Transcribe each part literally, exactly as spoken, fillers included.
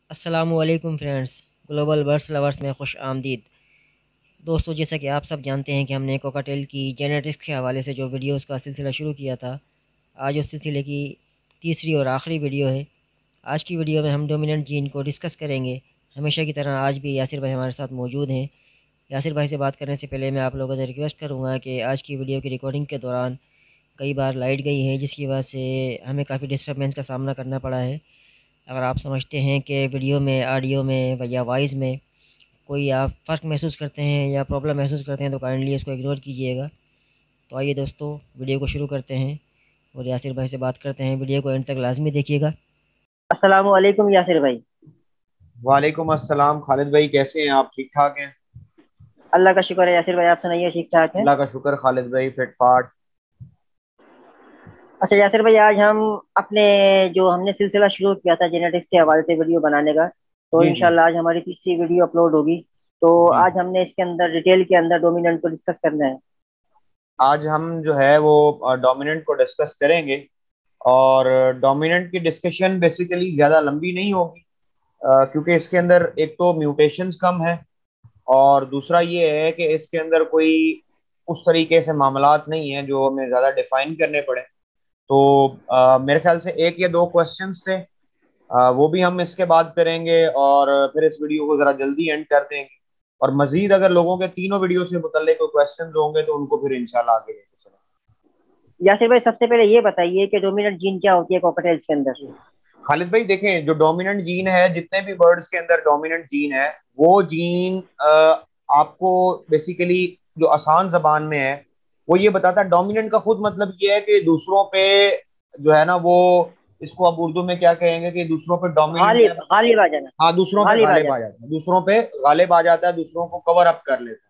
अस्सलामुअलैकुम friends. Global birds lovers में खुश आमदीद। दोस्तों, जैसा कि आप सब जानते हैं कि हमने कोकाटेल की जेनेटिक्स के हवाले से जो वीडियोस का सिलसिला शुरू किया था, आज उस सिलसिले की तीसरी और आखिरी वीडियो है। आज की वीडियो में हम डोमिनेंट जीन को डिस्कस करेंगे। हमेशा की तरह आज भी यासिर भाई हमारे साथ मौजूद हैं। यासिर भाई से बात करने से पहले मैं आप लोगों से रिक्वेस्ट करूँगा कि आज की वीडियो की रिकॉर्डिंग के दौरान कई बार लाइट गई है, जिसकी वजह से हमें काफ़ी डिस्टर्बेंस का सामना करना पड़ा है। अगर आप समझते हैं कि वीडियो में, ऑडियो में या वॉइस में कोई आप फ़र्क महसूस करते हैं या प्रॉब्लम महसूस करते हैं तो काइंडली इसको इग्नोर कीजिएगा। तो आइए दोस्तों, वीडियो को शुरू करते हैं और यासिर भाई से बात करते हैं। वीडियो को एंड तक लाजमी देखिएगा। अस्सलाम वालेकुम यासिर भाई। वालेकुम अस्सलाम खालिद भाई, कैसे हैं आप? ठीक ठाक हैं? अल्लाह का शुक्र है यासिर भाई, आप सुनाइए, ठीक ठाक है? अल्लाह का शुक्र खालिद भाई, फिट फाट। अच्छा यासिर भाई, आज हम अपने जो हमने सिलसिला शुरू किया था जेनेटिक्स के हवाले से वीडियो बनाने का, तो जी जी इंशाल्लाह आज हमारी तीसरी वीडियो अपलोड होगी। तो जी। आज हमने इसके अंदर डिटेल के अंदर डोमिनेंट को डिस्कस करना है। आज हम जो है वो डोमिनेंट को डिस्कस करेंगे। और डोमिनेंट की डिस्कशन बेसिकली ज़्यादा लंबी नहीं होगी, अ, क्योंकि इसके अंदर एक तो म्यूटेशंस कम है, और दूसरा ये है कि इसके अंदर कोई उस तरीके से मामलात नहीं है जो हमें ज़्यादा डिफाइन करने पड़े। तो अ, मेरे ख्याल से एक या दो क्वेश्चंस थे, आ, वो भी हम इसके बाद करेंगे, और फिर इस वीडियो को जरा जल्दी एंड कर देंगे। और मजीद अगर लोगों के तीनों वीडियो से मुतल्लिक कोई क्वेश्चन होंगे तो उनको फिर इंशाल्लाह आगे लेके चलेंगे। यासिर भाई, सबसे पहले ये बताइए कि डोमिनेंट जीन क्या होती है कॉकटेल्स के अंदर? खालिद भाई देखें, जो डोमिनेंट जीन है, जितने भी बर्ड्स के अंदर डोमिनेंट जीन है, वो जीन आपको बेसिकली जो आसान जबान में है वो ये बताता है। डोमिनेंट का खुद मतलब ये है कि दूसरों पे जो है ना वो, इसको आप उर्दू में क्या कहेंगे, कि दूसरों पे डोमिनेंट है। गालिब गालिब आ जाना। हाँ, दूसरों पे गालिब आ गालिब आ जाना। जाता है, दूसरों पे गालिब आ जाता है, दूसरों को कवर अप कर लेता है।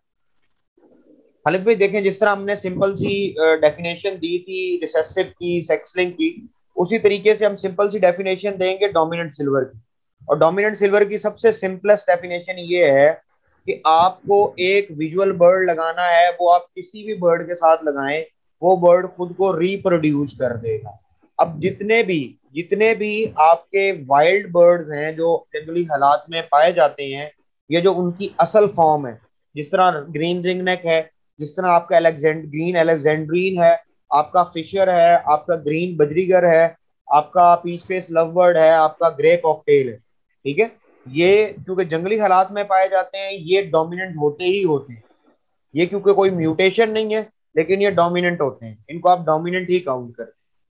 खालिद भाई देखें, जिस तरह हमने सिंपल सी डेफिनेशन दी थी रिसेसिव की, सेक्स लिंक की, उसी तरीके से हम सिंपल सी डेफिनेशन देंगे डोमिनेंट सिल्वर की। और डोमिनेंट सिल्वर की सबसे सिंपलेस्ट डेफिनेशन ये है कि आपको एक विजुअल बर्ड लगाना है, वो आप किसी भी बर्ड के साथ लगाएं, वो बर्ड खुद को रिप्रोड्यूस कर देगा। अब जितने भी जितने भी आपके वाइल्ड बर्ड्स हैं जो जंगली हालात में पाए जाते हैं, ये जो उनकी असल फॉर्म है, जिस तरह ग्रीन रिंग नेक है, जिस तरह आपका एलेक्जेंड ग्रीन एलेक्जेंड्रीन है, आपका फिशर है, आपका ग्रीन बजरीगर है, आपका पीच फेस लवबर्ड है, आपका ग्रे कॉकटेल है। ठीक है, ये क्योंकि जंगली हालात में पाए जाते हैं, ये डोमिनेंट होते ही होते हैं। ये क्योंकि कोई म्यूटेशन नहीं है, लेकिन ये डोमिनेंट होते हैं, इनको आप डोमिनेंट ही काउंट करें।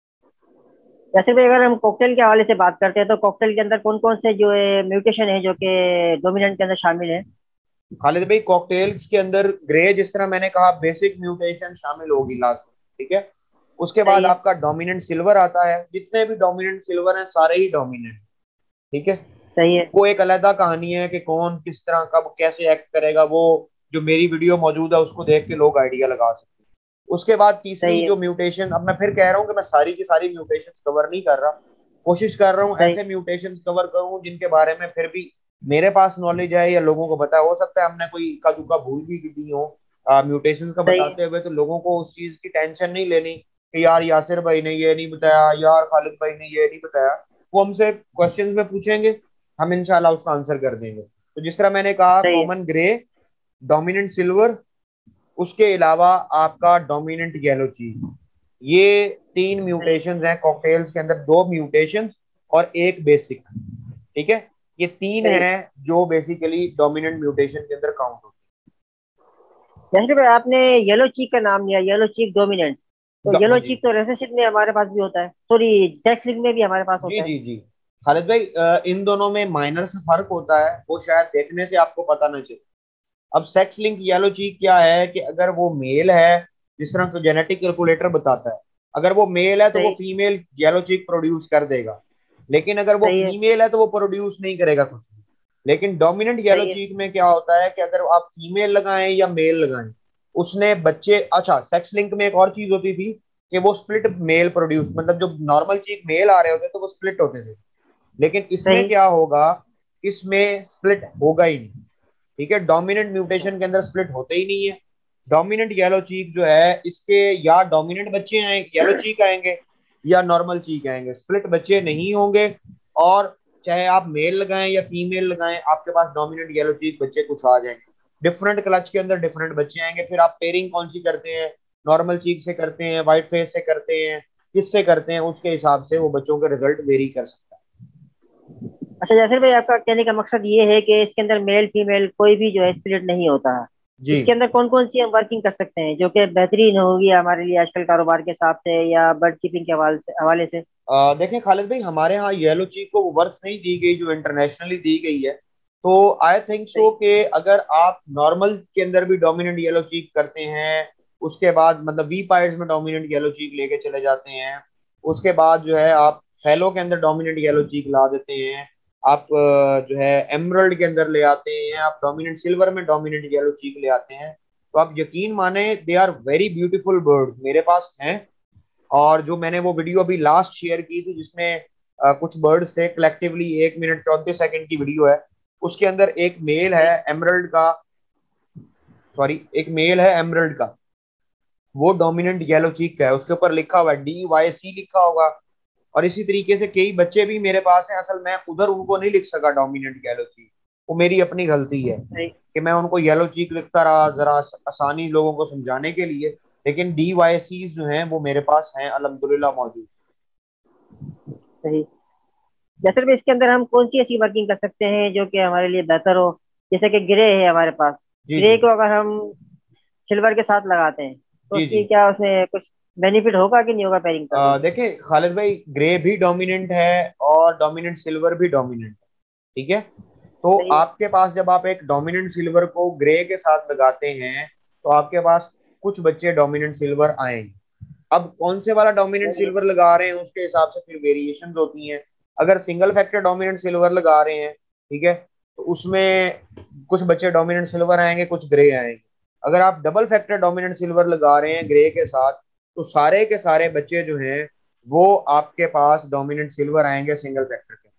जैसे भी अगर हम कॉकटेल के हवाले से बात करते हैं तो कॉकटेल के अंदर कौन कौन से जो है म्यूटेशन है जो कि डोमिनेंट के अंदर शामिल है? खालिद भाई, कॉकटेल्स के अंदर ग्रे, जिस तरह मैंने कहा, बेसिक म्यूटेशन शामिल होगी लास्ट में। ठीक है, उसके सही बाद है। आपका डोमिनेंट सिल्वर आता है। जितने भी डोमिनेंट सिल्वर हैं सारे ही डोमिनेंट। ठीक है, सही है। वो एक अलग कहानी है कि कौन किस तरह कब कैसे एक्ट करेगा, वो जो मेरी वीडियो मौजूद है उसको देख के लोग आइडिया लगा सकते हैं। उसके बाद तीसरी सही है। जो म्यूटेशन, अब मैं फिर कह रहा हूँ कि मैं सारी की सारी म्यूटेशन कवर नहीं कर रहा, कोशिश कर रहा हूँ सही। ऐसे म्यूटेशन कवर करूँ जिनके बारे में फिर भी मेरे पास नॉलेज है या लोगों को पता है। हो सकता है हमने कोई इक्का दुक्का भूल भी दी हो म्यूटेशन का सही है। बताते हुए, तो लोगों को उस चीज की टेंशन नहीं लेनी कि यार यासिर भाई ने ये नहीं बताया, यार खालिद भाई ने ये नहीं बताया। वो हमसे क्वेश्चंस में पूछेंगे, हम इंशाल्लाह उसका आंसर कर देंगे। तो जिस तरह मैंने कहा, सही है। कॉमन ग्रे, डोमिनेंट सिल्वर, उसके अलावा आपका डोमिनेंट येलो चीज, ये तीन सही है। म्यूटेशंस हैं कॉकटेल्स के अंदर। दो म्यूटेशंस और एक बेसिक। ठीक है, ये तीन सही है। हैं जो बेसिकली डोमिनेंट म्यूटेशन के अंदर काउंट होते जैसे भाई आपने येलो चीक का नाम लिया, येलो चीक डोमिनेंट। तो हैं। हाँ येलो जी। चीक तो रेसेसिव में हमारे पास भी होता है, सॉरी सेक्स लिंक में भी हमारे पास जी होता है। जी जी। खालिद भाई, अ, इन दोनों में माइनर से फर्क होता है, वो शायद देखने से आपको पता ना चले। अब सेक्स लिंक येलो चीक क्या है कि अगर वो मेल है, जिस तरह तो जेनेटिक कैलकुलेटर बताता है, अगर वो मेल है तो वो सही। फीमेल येलो चीक प्रोड्यूस कर देगा। लेकिन अगर वो सही है। फीमेल है तो वो प्रोड्यूस नहीं करेगा कुछ भी। लेकिन डोमिनेंट येलो सही है। चीक में क्या होता है कि अगर आप फीमेल लगाएं या मेल लगाएं, उसने बच्चे, अच्छा, सेक्स लिंक में एक और चीज होती थी कि वो स्प्लिट मेल प्रोड्यूस, मतलब जो नॉर्मल चीक मेल आ रहे होते तो वो स्प्लिट होते थे। लेकिन इसमें सही। क्या होगा, इसमें स्प्लिट होगा ही नहीं। ठीक है, डोमिनेंट म्यूटेशन के अंदर स्प्लिट होते ही नहीं है। डोमिनेंट येलो चीक जो है, इसके या डोमिनेंट बच्चे आए येलो चीक आएंगे, या नॉर्मल चीक आएंगे, स्प्लिट बच्चे नहीं होंगे। और चाहे आप मेल लगाएं या फीमेल लगाएं, आपके पास डोमिनेंट येलो चीक बच्चे कुछ आ जाएंगे। डिफरेंट क्लच के अंदर डिफरेंट बच्चे आएंगे। फिर आप पेयरिंग कौन सी करते हैं, नॉर्मल चीक से करते हैं, व्हाइट फेस से करते हैं, किससे करते हैं, उसके हिसाब से वो बच्चों के रिजल्ट वेरी कर सकता अच्छा यासिर भाई, आपका कहने का मकसद ये है कि इसके अंदर मेल फीमेल कोई भी जो है स्प्लिट नहीं होता है। है जी। इसके अंदर कौन कौन सी हम वर्किंग कर सकते हैं जो कि बेहतरीन होगी हमारे लिए आजकल कारोबार के हिसाब से या बर्ड कीपिंग के हवाले से हवाले से? आ, देखें खालिद भाई, हमारे यहाँ येलो चीक को वो वर्थ नहीं दी गई जो इंटरनेशनली दी गई है। तो आई थिंक सो सही। कि अगर आप नॉर्मल के अंदर भी डोमिनेंट येलो चीक करते हैं, उसके बाद मतलब वी पाइड्स में डोमिनेंट येलो चीक लेके चले जाते हैं, उसके बाद जो है आप फैलो के अंदर डोमिनेंट येलो चीक ला देते हैं, आप अ, जो है एमरल्ड के अंदर ले आते हैं, आप डोमिनेंट सिल्वर में डोमिनेंट येलो चीक ले आते हैं, तो आप यकीन माने they are very beautiful bird मेरे पास हैं। और जो मैंने वो वीडियो अभी लास्ट शेयर की थी जिसमें अ, कुछ बर्ड्स थे कलेक्टिवली, एक मिनट चौंतीस सेकंड की वीडियो है, उसके अंदर एक मेल है सही। एमरल्ड का, सॉरी एक मेल है एमरल्ड का, वो डोमिनेंट येलो चीक का है, उसके ऊपर लिखा हुआ है डी वाई सी लिखा होगा। और इसी तरीके से कई बच्चे भी मेरे पास हैं, असल मैं उधर उनको नहीं लिख सका डोमिनेंट येलो चीक, वो मेरी अपनी गलती है सही। कि मैं उनको येलो चीक लिखता रहा जरा आसानी लोगों को समझाने के लिए। लेकिन डी वाई सी जो हैं वो मेरे पास हैं अल्हम्दुलिल्लाह मौजूद। सही। जैसे भी इसके अंदर हम कौन सी ऐसी वर्किंग कर सकते हैं जो कि हमारे लिए बेहतर हो? जैसे कि ग्रे है हमारे पास। जी ग्रे जी को अगर हम सिल्वर के साथ लगाते हैं तो जी जी। उसकी क्या उसमें कुछ बेनिफिट होगा कि नहीं होगा पेयरिंग करने अ, से? देखिए खालिद भाई, ग्रे भी डोमिनेंट है और डोमिनेंट सिल्वर भी डोमिनेंट है, ठीक है। तो सही है। आपके पास जब आप एक डोमिनेंट सिल्वर को ग्रे के साथ लगाते हैं तो आपके पास कुछ बच्चे डोमिनेंट सिल्वर आएंगे। अब कौन से वाला डोमिनेंट सही है। सिल्वर लगा रहे हैं उसके हिसाब से फिर वेरिएशंस होती हैं। अगर सिंगल फैक्टर डोमिनेंट सिल्वर लगा रहे हैं, ठीक है, तो उसमें कुछ बच्चे डोमिनेंट सिल्वर आएंगे, कुछ ग्रे आएंगे। अगर आप डबल फैक्टर डोमिनेंट सिल्वर लगा रहे हैं ग्रे के साथ, तो सारे के सारे बच्चे जो हैं वो आपके पास डोमिनेंट सिल्वर आएंगे सिंगल फैक्टर के।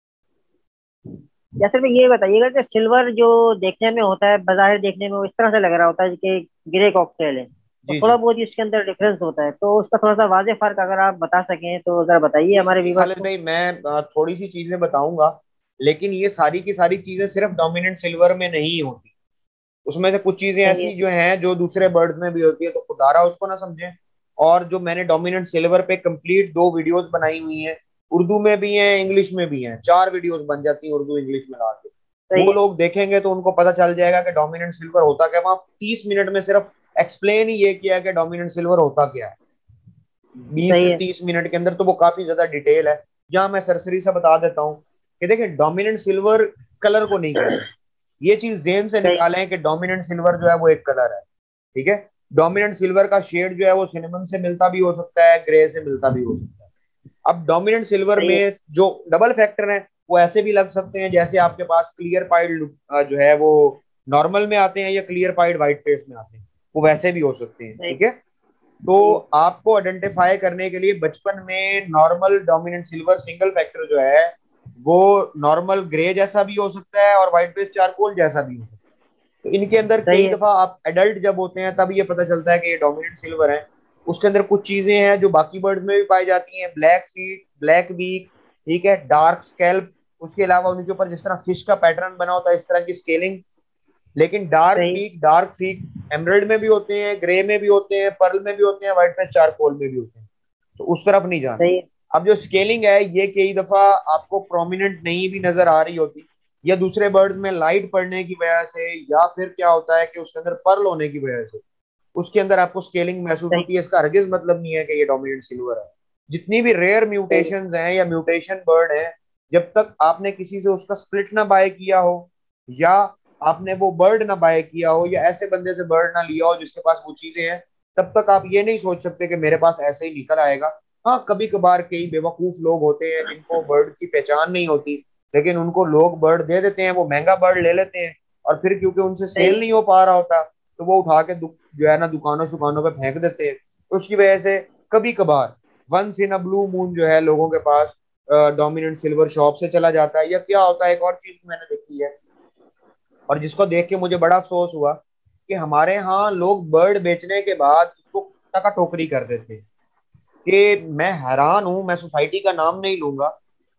या सिर्फ ये बताइएगा कि सिल्वर जो देखने में होता है, बाजाहिर देखने में वो इस तरह से लग रहा होता है कि ग्रे कॉकटेल है, तो जी थोड़ा जी। बहुत ही उसके अंदर डिफरेंस होता है, तो उसका थोड़ा सा वाजे फर्क अगर आप बता सकें तो जरा बताइए जी हमारे जी व्यूवर्स खालिद को। भाई, मैं अ, थोड़ी सी चीजें बताऊंगा, लेकिन ये सारी की सारी चीजें सिर्फ डोमिनेंट सिल्वर में नहीं होती। उसमें से कुछ चीजें सही है। ऐसी जो हैं जो दूसरे बर्ड्स में भी होती है, तो खुदारा उसको ना समझें। और जो मैंने डोमिनेंट सिल्वर पे कंप्लीट दो वीडियोस बनाई हुई हैं, उर्दू में भी हैं इंग्लिश में भी हैं, चार वीडियोस बन जाती हैं उर्दू इंग्लिश मिला के। सही वो है। लोग देखेंगे तो उनको पता चल जाएगा कि डोमिनेंट सिल्वर होता क्या। वहां तीस मिनट में सिर्फ एक्सप्लेन ही ये किया कि डोमिनेंट सिल्वर होता क्या है, बीस सही से है। तीस मिनट के अंदर, तो वो काफी ज्यादा डिटेल है। यहाँ मैं सरसरी से बता देता हूँ कि देखिए डोमिनेंट सिल्वर कलर को नहीं कहते, ये चीज जेन से सही। निकालें कि डोमिनेंट सिल्वर जो है वो एक कलर है, ठीक है। डोमिनेंट सिल्वर का शेड जो है वो सिनेमन से मिलता भी हो सकता है, ग्रे से मिलता भी हो सकता है। अब डोमिनेंट सिल्वर सही है। में जो डबल फैक्टर है वो ऐसे भी लग सकते हैं जैसे आपके पास क्लियर पाइड जो है वो नॉर्मल में आते हैं या क्लियर पाइड व्हाइट फेस में आते हैं, वो वैसे भी हो सकते हैं, सही। ठीक है। तो सही। आपको आइडेंटिफाई करने के लिए बचपन में normal dominant silver single factor जो है वो नॉर्मल ग्रे जैसा भी हो सकता है और व्हाइट बेस चारकोल जैसा भी हो सकता है। तो इनके अंदर सही कई है। दफा आप एडल्ट जब होते हैं तब ये पता चलता है कि ये डोमिनेंट सिल्वर है। उसके अंदर कुछ चीजें हैं जो बाकी बर्ड्स में भी पाई जाती हैं, ब्लैक फीट, ब्लैक बीक, ठीक है, डार्क स्कैल्प। उसके अलावा उनके ऊपर जिस तरह फिश का पैटर्न बना होता है इस तरह की स्केलिंग। लेकिन डार्क सही। बीक, डार्क फीक एमरल्ड में भी होते हैं, ग्रे में भी होते हैं, पर्ल में भी होते हैं, व्हाइट फेस चारकोल में भी होते हैं। तो उस तरफ नहीं जाना। सही है। अब जो स्केलिंग है ये कई दफा आपको प्रोमिनेंट नहीं भी नजर आ रही होती, या दूसरे बर्ड्स में लाइट पड़ने की वजह से, या फिर क्या होता है कि उसके अंदर पर्ल होने की वजह से उसके अंदर आपको स्केलिंग महसूस सही। होती है। इसका हरगिज मतलब नहीं है कि ये डोमिनेंट सिल्वर है। जितनी भी रेयर सही। म्यूटेशंस हैं या म्यूटेशन बर्ड है, जब तक आपने किसी से उसका स्प्लिट ना बाय किया हो, या आपने वो बर्ड ना बाय किया हो, या ऐसे बंदे से बर्ड ना लिया हो जिसके पास वो चीजें हैं, तब तक आप ये नहीं सोच सकते कि मेरे पास ऐसे ही निकल आएगा। हाँ, कभी कभार कई बेवकूफ लोग होते हैं जिनको बर्ड की पहचान नहीं होती, लेकिन उनको लोग बर्ड दे देते हैं, वो महंगा बर्ड ले लेते हैं, और फिर क्योंकि उनसे सही सेल है। नहीं हो पा रहा होता तो वो उठा के दु- जो है ना दुकानों शुकानों पे फेंक देते हैं। उसकी वजह से कभी कभार once in a blue moon जो है लोगों के पास डोमिनेंट सिल्वर शॉप से चला जाता है। या क्या होता है, एक और चीज मैंने देखी है और जिसको देख के मुझे बड़ा अफसोस हुआ, कि हमारे यहाँ लोग बर्ड बेचने के बाद उसको टका टोकरी कर देते हैं। कि मैं हैरान हूं, मैं सोसाइटी का नाम नहीं लूंगा,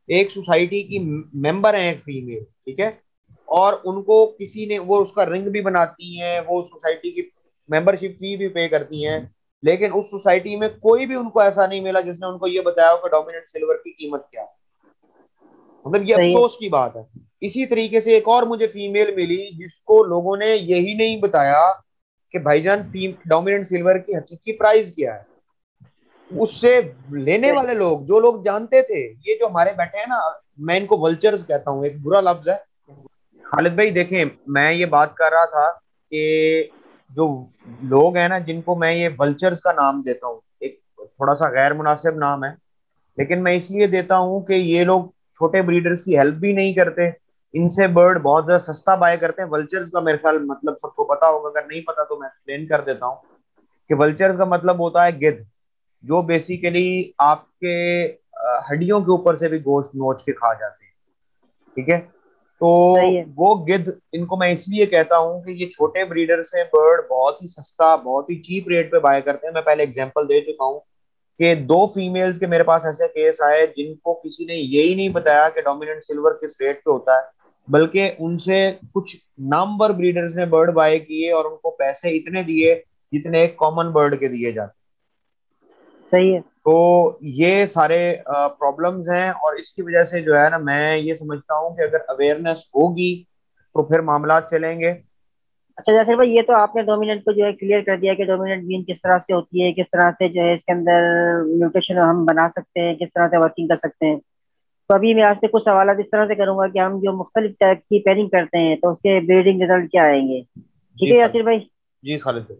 एक सोसाइटी की मेंबर है एक फीमेल, ठीक है, और उनको किसी ने, वो उसका रिंग भी बनाती हैं, वो सोसाइटी की मेंबरशिप फी भी पे करती हैं, लेकिन उस सोसाइटी में कोई भी उनको ऐसा नहीं मिला जिसने उनको ये बताया हो कि डोमिनेंट सिल्वर की कीमत क्या है। मतलब ये सही है। अफसोस की बात है। इसी तरीके से एक और मुझे फीमेल मिली जिसको लोगों ने यही नहीं बताया कि भाईजान डोमिनेंट सिल्वर की हकीकी प्राइस क्या है। उससे लेने सही वाले लोग, जो लोग जानते थे, ये जो हमारे बैठे हैं ना, मैं इनको वल्चर्स कहता हूँ, एक बुरा लफ्ज है। खालिद भाई देखें, मैं ये बात कर रहा था कि जो लोग हैं ना, जिनको मैं ये वल्चर्स का नाम देता हूँ, एक थोड़ा सा गैर मुनासिब नाम है, लेकिन मैं इसलिए देता हूँ कि ये लोग छोटे ब्रीडर्स की हेल्प भी नहीं करते, इनसे बर्ड बहुत ज्यादा सस्ता बाय करते हैं। वल्चर्स का मेरे ख्याल मतलब सबको पता होगा, अगर नहीं पता तो मैं एक्सप्लेन कर देता हूँ कि वल्चर्स का मतलब होता है गिद्ध, जो बेसिकली आपके अ, हड्डियों के ऊपर से भी गोश्त नोच के खा जाते हैं, ठीक है। तो सही है। वो गिद्ध, इनको मैं इसलिए कहता हूँ कि ये छोटे ब्रीडर से बर्ड बहुत ही सस्ता, बहुत ही चीप रेट पे बाय करते हैं। मैं पहले एग्जांपल दे चुका हूँ कि दो फीमेल्स के मेरे पास ऐसे केस आए जिनको किसी ने यही नहीं बताया कि डोमिनेंट सिल्वर किस रेट पे होता है, बल्कि उनसे कुछ नामवर ब्रीडर्स ने बर्ड बाय किए और उनको पैसे इतने दिए जितने एक कॉमन बर्ड के दिए जाते। सही है। तो ये सारे प्रॉब्लम्स हैं, और इसकी वजह से जो है ना, मैं ये समझता हूँ कि अगर अवेयरनेस होगी तो फिर मामला चलेंगे। अच्छा यासिर भाई, ये तो आपने डोमिनेंट को जो है क्लियर कर दिया कि डोमिनेंट जीन किस तरह से होती है, किस तरह से जो है इसके अंदर म्यूटेशन हम बना सकते हैं, किस तरह से वर्किंग कर सकते हैं। तो अभी मैं आपसे कुछ सवाल इस तरह से करूंगा कि हम जो मुख्तलिफ टाइप की पेयरिंग करते हैं तो उसके ब्रीडिंग रिजल्ट क्या आएंगे। ठीक जी है खालिद, यासिर भाई। जी खालिद भाई।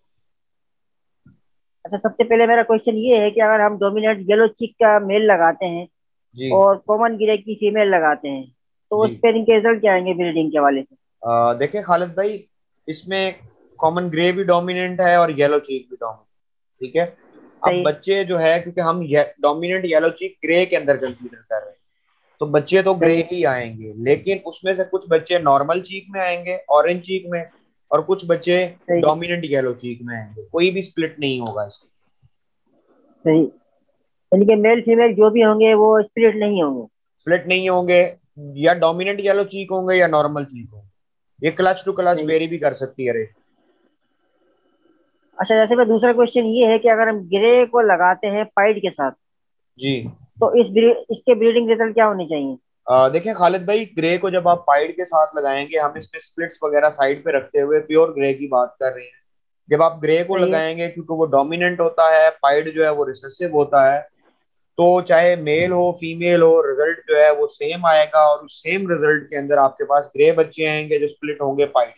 अच्छा, सबसे पहले मेरा क्वेश्चन ये है कि अगर हम डोमिनेंट येलो चिक का मेल लगाते हैं जी और कॉमन ग्रे की फीमेल लगाते हैं तो जी उस पेयरिंग के रिजल्ट क्या आएंगे ब्रीडिंग के हवाले से। अ, देखिए खालिद भाई, इसमें कॉमन ग्रे भी डोमिनेंट है और येलो चीक भी डोमिनेंट, ठीक है। अब सही है। बच्चे जो है, क्योंकि हम डोमिनेंट येलो चीक ग्रे के अंदर कंसीडर कर रहे हैं, तो बच्चे तो ग्रे सही है। ही आएंगे, लेकिन उसमें से कुछ बच्चे नॉर्मल चीक में आएंगे, ऑरेंज चीक में, और कुछ बच्चे सही है। डोमिनेंट येलो चीक में आएंगे। कोई भी स्प्लिट नहीं होगा इसकी। सही। यानी कि मेल फीमेल जो भी होंगे वो स्प्लिट नहीं होंगे। स्प्लिट नहीं होंगे, या डोमिनेंट येलो चीक होंगे या नॉर्मल चीक होंगे। ये क्लच टू क्लच सही। वेरी भी कर सकती है रेट। अच्छा, जैसे मैं दूसरा क्वेश्चन ये है कि अगर हम ग्रे को लगाते हैं पाइड के साथ जी। तो इस ब्री- इसके ब्रीडिंग रिजल्ट क्या होने चाहिए। आ, देखिए खालिद भाई, ग्रे को जब आप पाइड के साथ लगाएंगे, हम इसमें स्प्लिट्स वगैरह साइड पे रखते हुए प्योर ग्रे की बात कर रहे हैं। जब आप ग्रे को सही है। लगाएंगे, क्योंकि वो डोमिनेंट होता है, पाइड जो है वो रिसेसिव होता है, तो चाहे मेल हो फीमेल हो, रिजल्ट जो है वो सेम आएगा, और उस सेम रिजल्ट के अंदर आपके पास ग्रे बच्चे आएंगे जो स्प्लिट होंगे पाइड।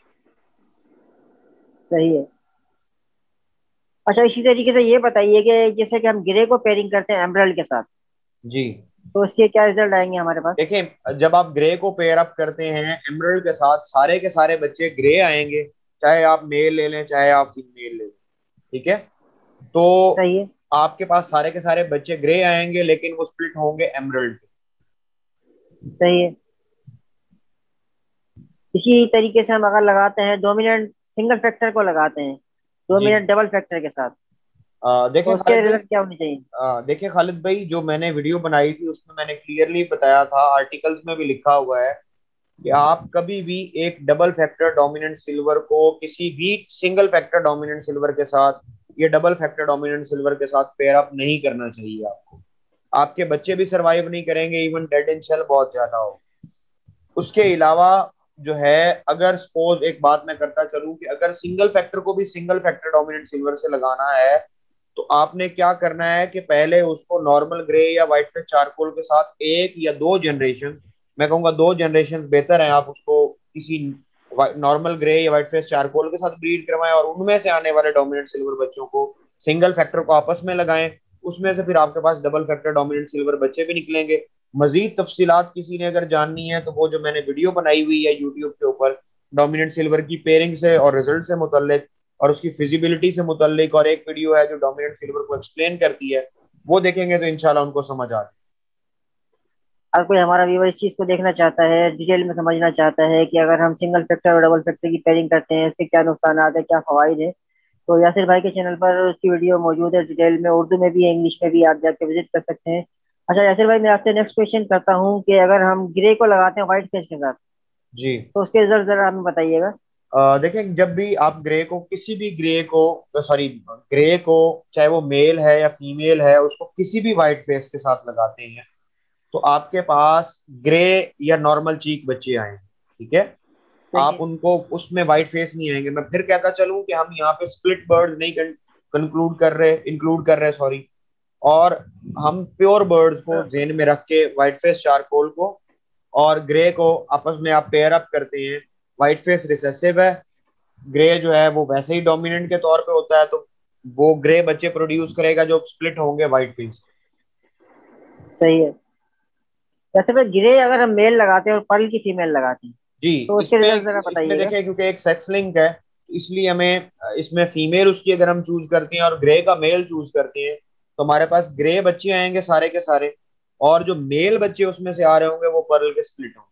सही है। अच्छा, इसी तरीके से ये बताइए कि जैसे कि हम ग्रे को पेयरिंग करते हैं एमराल्ड के साथ जी। तो उसके क्या रिजल्ट आएंगे हमारे पास। देखिए, जब आप ग्रे को पेयर अप करते हैं एमरल्ड के साथ, सारे के सारे बच्चे ग्रे आएंगे, चाहे आप मेल ले लें चाहे आप फीमेल ले लें, ठीक है। तो सही है। आपके पास सारे के सारे बच्चे ग्रे आएंगे, लेकिन वो स्प्लिट होंगे एमरल्ड। सही है। इसी तरीके से हम अगर लगाते हैं डोमिनेंट सिंगल फैक्टर को लगाते हैं जी। डोमिनेंट डबल फैक्टर के साथ आ, तो देखिए उसके खालिद भाई, रिजल्ट क्या होने चाहिए। आ, देखिए खालिद भाई, जो मैंने वीडियो बनाई थी उसमें मैंने क्लियरली बताया था, आर्टिकल्स में भी लिखा हुआ है कि आप कभी भी एक डबल फैक्टर डोमिनेंट सिल्वर को किसी भी सिंगल फैक्टर डोमिनेंट सिल्वर के साथ, ये डबल फैक्टर डोमिनेंट सिल्वर के साथ पेयर अप नहीं करना चाहिए आपको। आपके बच्चे भी सरवाइव नहीं करेंगे, इवन डेड इन शेल बहुत ज्यादा हो। उसके अलावा जो है, अगर सपोज एक बात मैं करता चलूं कि अगर सिंगल फैक्टर को भी सिंगल फैक्टर डोमिनेंट सिल्वर से लगाना है, तो आपने क्या करना है कि पहले उसको नॉर्मल ग्रे या व्हाइट फेस चारकोल के साथ एक या दो जनरेशन, मैं कहूंगा दो जनरेशन बेहतर है, आप उसको किसी नॉर्मल ग्रे या व्हाइट फेस चारकोल के साथ ब्रीड करवाएं, और उनमें से आने वाले डोमिनेंट सिल्वर बच्चों को सिंगल फैक्टर को आपस में लगाएं। उसमें से फिर आपके पास डबल फैक्टर डोमिनेंट सिल्वर बच्चे भी निकलेंगे। मजीद तफसीलात किसी ने अगर जाननी है तो वो जो मैंने वीडियो बनाई हुई है यूट्यूब के ऊपर, डोमिनेंट सिल्वर की पेयरिंग से और रिजल्ट से मुतल्लिक और उसकी फिजिबिलिटी से मुतल्लिक, और एक वीडियो है जो डोमिनेंट सिल्वर को एक्सप्लेन करती है, वो देखेंगे तो इंशाल्लाह उनको समझ आ जाए। अगर कोई हमारा व्यूवर इस चीज को देखना चाहता है, डिटेल में समझना चाहता है कि अगर हम सिंगल फैक्टर और डबल फैक्टर की पेयरिंग करते हैं इसके क्या नुकसान है, क्या फवाइद है, तो यासिर भाई के चैनल पर उसकी वीडियो मौजूद है डिटेल में, उर्दू में भी है इंग्लिश में भी, आप जाके विजिट कर सकते हैं। अच्छा यासिर भाई, मैं आपसे नेक्स्ट क्वेश्चन करता हूँ कि अगर हम ग्रे को लगाते हैं व्हाइट फेस के साथ, जी। तो उसके रिजल्ट जरा हमें बताइएगा। अ, देखें, जब भी आप ग्रे को, किसी भी ग्रे को, सॉरी, ग्रे को, चाहे वो मेल है या फीमेल है, उसको किसी भी वाइट फेस के साथ लगाते हैं तो आपके पास ग्रे या नॉर्मल चीक बच्चे आएंगे। ठीक है। सही आप है। उनको, उसमें वाइट फेस नहीं आएंगे। मैं फिर कहता चलूं कि हम यहाँ पे स्प्लिट बर्ड्स नहीं कंक्लूड कर रहे, इंक्लूड कर रहे, सॉरी। और हम प्योर बर्ड्स को हाँ, जेन में रख के व्हाइट फेस चारकोल को और ग्रे को आपस में आप पेयर अप करते हैं। व्हाइट फेस रिसेसिव है, ग्रे जो है वो वैसे ही डोमिनेंट के तौर पे होता है, तो वो ग्रे बच्चे प्रोड्यूस करेगा जो स्प्लिट होंगे व्हाइट फेस। सही है। वैसे भाई ग्रे अगर हम मेल लगाते हैं और पर्ल की फीमेल लगाते हैं, जी। तो उसके इसमें रिजल्ट जरा इसमें बताइएगा। देखें, क्योंकि एक सेक्स लिंक है, तो इसलिए हमें इसमें फीमेल उसकी अगर हम चूज करते हैं और ग्रे का मेल चूज करते हैं, तो हमारे पास ग्रे बच्चे आएंगे सारे के सारे, और जो मेल बच्चे उसमें से आ रहे होंगे वो पर्ल के स्प्लिट होंगे।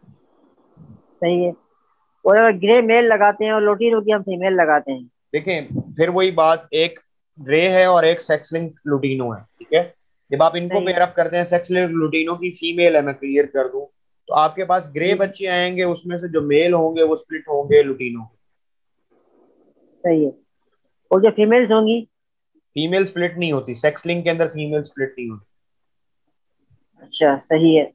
सही है। और अगर ग्रे मेल लगाते हैं और लोटीनो की हम फीमेल लगाते हैं। देखें, फिर वही बात, एक ग्रे है और एक सेक्स लिंक लुटीनो है। ठीक है। जब आप इनको सही है। पेयर अप करते हैं, सेक्स लिंक लुटीनो की फीमेल है, मैं क्लियर कर दूं, तो आपके पास ग्रे जी। बच्चे आएंगे, उसमें से जो मेल होंगे वो स्प्लिट होंगे लुटीनो। सही है। और जो फीमेल्स होंगी। फीमेल स्प्लिट नहीं होती, सेक्स लिंक के अंदर फीमेल स्प्लिट नहीं होती। अच्छा सही है।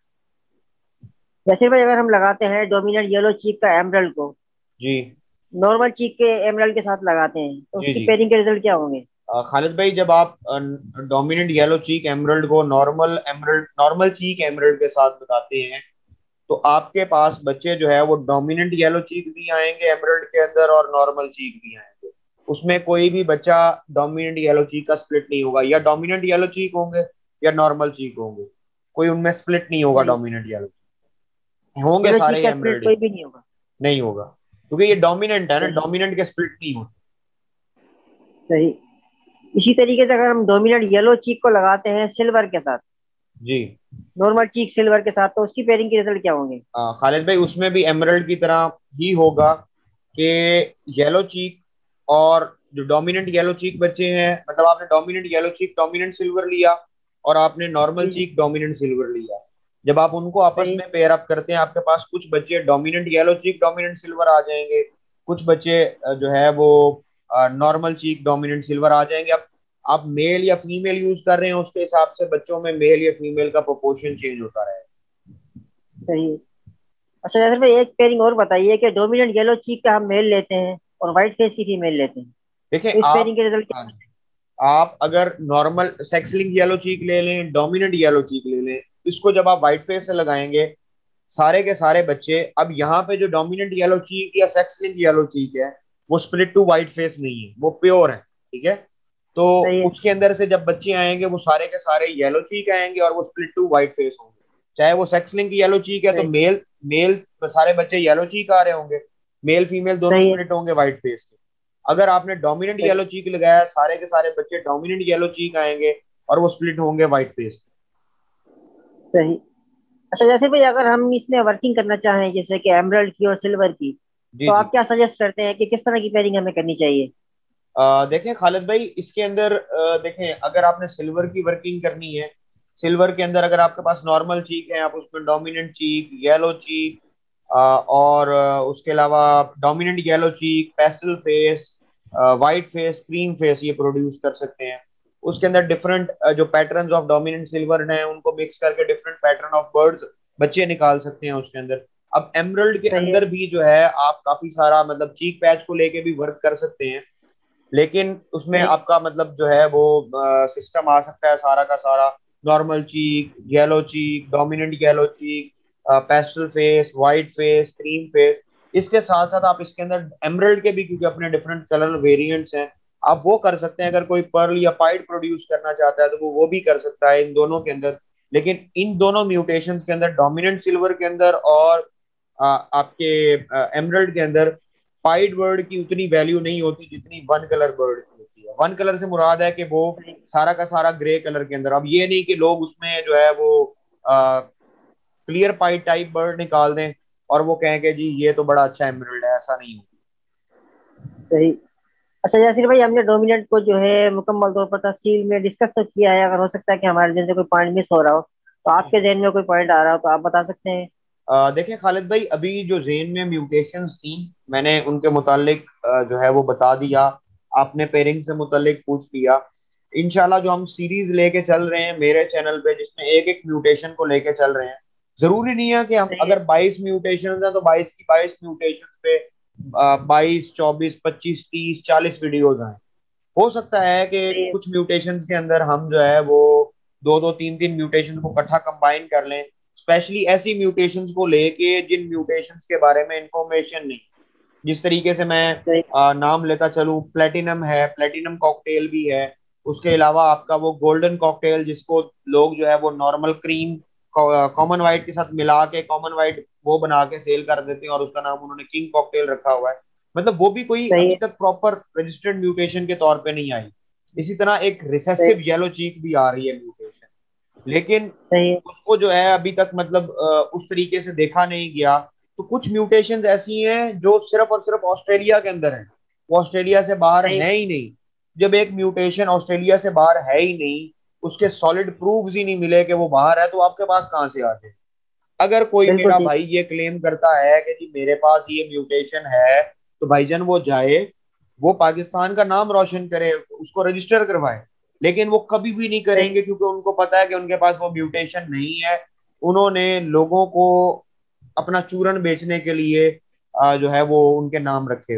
जैसे भाई अगर हम लगाते हैं डोमिनेंट येलो चीक का एमरल्ड को जी। नॉर्मल चीक के एमरल्ड के साथ लगाते हैं, तो जी। उसकी जी। पेयरिंग के रिजल्ट क्या होंगे? अ, खालिद भाई, जब आप डोमिनेंट येलो चीक एमरल्ड को normal emerald normal cheek emerald के साथ बताते हैं, तो आपके पास बच्चे जो है वो डोमिनेंट येलो चीक भी आएंगे एमरल्ड के अंदर और नॉर्मल चीक भी आएंगे। उसमें कोई भी बच्चा डोमिनेंट येलो चीक का स्प्लिट नहीं होगा, या डोमिनेंट येलो चीक होंगे या नॉर्मल चीक होंगे, कोई उनमें स्प्लिट नहीं होगा। सही। डोमिनेंट येलो होंगे येलो सारे चीक का स्प्लिट एमरल्ड ही, कोई भी नहीं होगा। नहीं होगा, क्योंकि ये डोमिनेंट है ना, सही। डोमिनेंट के स्प्लिट नहीं होते। सही। इसी तरीके से अगर हम डोमिनेंट येलो चीक को लगाते हैं सिल्वर के साथ, जी। नॉर्मल चीक सिल्वर के साथ, तो उसकी पेयरिंग के रिजल्ट क्या होंगे? हाँ, खालिद भाई, उसमें भी एमरल्ड की तरह ही होगा कि येलो चीक और जो डोमिनेंट येलो चीक बच्चे हैं, मतलब आपने dominant yellow cheek dominant silver लिया और आपने नॉर्मल जी जी। चीक डोमिनेंट सिल्वर लिया, जब आप उनको आपस सही। में पेयर अप करते हैं, आपके पास कुछ बच्चे dominant yellow cheek dominant silver आ जाएंगे, कुछ बच्चे अ, जो है वो नॉर्मल चीक डोमिनेंट सिल्वर आ जाएंगे। अब आप मेल या फीमेल यूज कर रहे हैं, उसके हिसाब से बच्चों में मेल या फीमेल का प्रोपोर्शन चेंज होता रहेगा। सही है। अच्छा जैसे भाई एक पेयरिंग और बताइए कि डोमिनेंट येलो चीक का हम मेल लेते हैं और व्हाइट फेस की फीमेल लेते हैं, देखें तो इस आप, पेयरिंग के रिजल्ट हाँ, क्या? आप अगर normal sex link yellow cheek ले लें, डोमिनेंट येलो चीक ले लें, इसको जब आप व्हाइट फेस से लगाएंगे, सारे के सारे बच्चे, अब यहाँ पे जो डोमिनेंट येलो चीक या सेक्स लिंक येलो चीक है, वो स्प्लिट टू व्हाइट फेस नहीं है, वो प्योर है। ठीक है। तो सही है। उसके अंदर से जब बच्चे आएंगे वो सारे के सारे येलो चीक आएंगे और वो स्प्लिट टू व्हाइट फेस होंगे। चाहे वो सेक्स लिंक येलो चीक है तो सही। मेल मेल सारे बच्चे येलो चीक आ रहे होंगे, मेल फीमेल दोनों सही है। स्प्लिट होंगे व्हाइट फेस के। अगर आपने डोमिनेंट सही। येलो चीक लगाया, सारे के सारे बच्चे डोमिनेंट येलो चीक आएंगे और वो स्प्लिट होंगे व्हाइट फेस। सही। अच्छा जैसे भाई अगर हम इसमें वर्किंग करना चाहें जैसे कि एमरल्ड की और सिल्वर की, जी। तो जी। आप क्या सजेस्ट करते हैं कि किस तरह की पेयरिंग हमें करनी चाहिए? अ, देखें खालिद भाई, इसके अंदर अ, देखें, अगर आपने सिल्वर की वर्किंग करनी है, सिल्वर के अंदर अगर आपके पास नॉर्मल चीक है, आप उसमें डोमिनेंट चीक, येलो चीक, और अ, उसके अलावा dominant yellow cheek, pastel face, white face, cream face, ये प्रोड्यूस कर सकते हैं। उसके अंदर डिफरेंट जो पैटर्न्स ऑफ डोमिनेंट सिल्वर हैं उनको मिक्स करके डिफरेंट पैटर्न ऑफ बर्ड्स बच्चे निकाल सकते हैं उसके अंदर। अब एमरल्ड के सही है। अंदर भी जो है आप काफी सारा, मतलब चीक पैच को लेके भी वर्क कर सकते हैं, लेकिन उसमें सही। आपका मतलब जो है वो सिस्टम आ सकता है सारा का सारा, normal cheek, yellow cheek, dominant yellow cheek, pastel face, white face, cream face. इसके साथ साथ आप इसके अंदर एमरल्ड के भी, क्योंकि अपने डिफरेंट कलर वेरिएंट्स हैं, आप वो कर सकते हैं। अगर कोई पर्ल या पाइड प्रोड्यूस करना चाहता है तो वो वो भी कर सकता है इन दोनों के अंदर। लेकिन इन दोनों म्यूटेशन के अंदर, डोमिनेंट सिल्वर के अंदर और आ, आपके एमरल्ड के अंदर, पाइड बर्ड की उतनी वैल्यू नहीं होती जितनी वन कलर बर्ड की होती है। वन कलर से मुराद है कि वो सही। सारा का सारा ग्रे कलर के अंदर। अब ये नहीं कि लोग उसमें जो है वो क्लियर पाइड टाइप बर्ड निकाल दें और वो कहें कि जी ये तो बड़ा अच्छा एमरल्ड है, ऐसा नहीं होता। सही। अच्छा यासिर भाई, हमने डोमिनेंट को जो है मुकम्मल तौर पर तफसील में डिस्कस तो किया है। अगर हो सकता है कि हमारे जहन से कोई पॉइंट मिस हो रहा हो, तो जी आपके जी। जहन में कोई पॉइंट आ रहा हो तो आप बता सकते हैं। अ, देखिए खालिद भाई, अभी जो जेन में म्यूटेशंस थी, मैंने उनके मुतालिक अ, जो है वो बता दिया। आपने पेयरिंग से मुतालिक पूछ लिया। इंशाल्लाह जो हम सीरीज लेके चल रहे हैं मेरे चैनल पे, जिसमें एक एक म्यूटेशन को लेके चल रहे हैं, जरूरी नहीं है कि हम सही है। अगर बाईस म्यूटेशन है तो बाईस की बाईस म्यूटेशन पे बाईस चौबीस पच्चीस तीस चालीस वीडियोज आए। हो सकता है कि सही है। कुछ म्यूटेशंस के अंदर हम जो है वो दो दो तीन तीन म्यूटेशन को इकट्ठा कंबाइन कर लें, स्पेशली ऐसी म्यूटेशंस को लेके जिन म्यूटेशंस के बारे में इंफॉर्मेशन नहीं। जिस तरीके से मैं सही। अ, नाम लेता चलूं, प्लेटिनम है, प्लेटिनम कॉकटेल भी है। उसके अलावा आपका वो गोल्डन कॉकटेल, जिसको लोग जो है वो नॉर्मल क्रीम कॉमन वाइट के साथ मिला के कॉमन वाइट वो बना के सेल कर देते हैं, और उसका नाम उन्होंने किंग कॉकटेल रखा हुआ है। मतलब वो भी कोई सही अभी है। तक प्रॉपर रजिस्टर्ड म्यूटेशन के तौर पे नहीं आई। इसी तरह एक सही। रिसेसिव येलो चीक भी आ रही है म्यूटेशन, लेकिन सही है। उसको जो है अभी तक मतलब अ, उस तरीके से देखा नहीं गया। तो कुछ म्यूटेशंस ऐसी हैं जो सिर्फ और सिर्फ ऑस्ट्रेलिया के अंदर हैं, वो ऑस्ट्रेलिया से बाहर सही। है ही नहीं। जब एक म्यूटेशन ऑस्ट्रेलिया से बाहर है ही नहीं, उसके सॉलिड प्रूफ्स ही नहीं मिले कि वो बाहर है, तो आपके पास कहाँ से आ जाए। अगर कोई बिल्कुल मेरा ठीक। भाई ये क्लेम करता है कि जी मेरे पास ये म्यूटेशन है, तो भाईजान वो जाए, वो पाकिस्तान का नाम रोशन करे, उसको रजिस्टर करवाए। लेकिन वो कभी भी नहीं सही। करेंगे, क्योंकि उनको पता है कि उनके पास वो म्यूटेशन नहीं है। उन्होंने लोगों को अपना चूरन बेचने के लिए आ, जो है वो उनके नाम रखे।